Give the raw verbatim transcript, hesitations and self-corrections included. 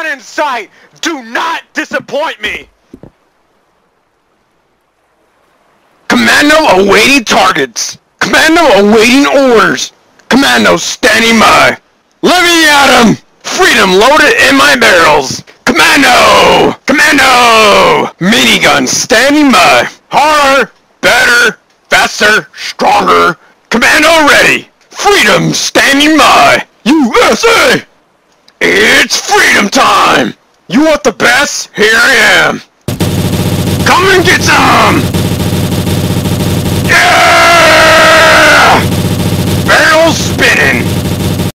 gun in sight! Do not disappoint me! Commando awaiting targets! Commando awaiting orders! Commando standing by! Let me at him! Freedom loaded in my barrels! Commando! Commando! Minigun standing by! Harder! Better! Faster! Stronger! Commando ready! Freedom standing by! U S A! It's freedom time! You want the best? Here I am! Come and get some! Yeah! Barrels spinning!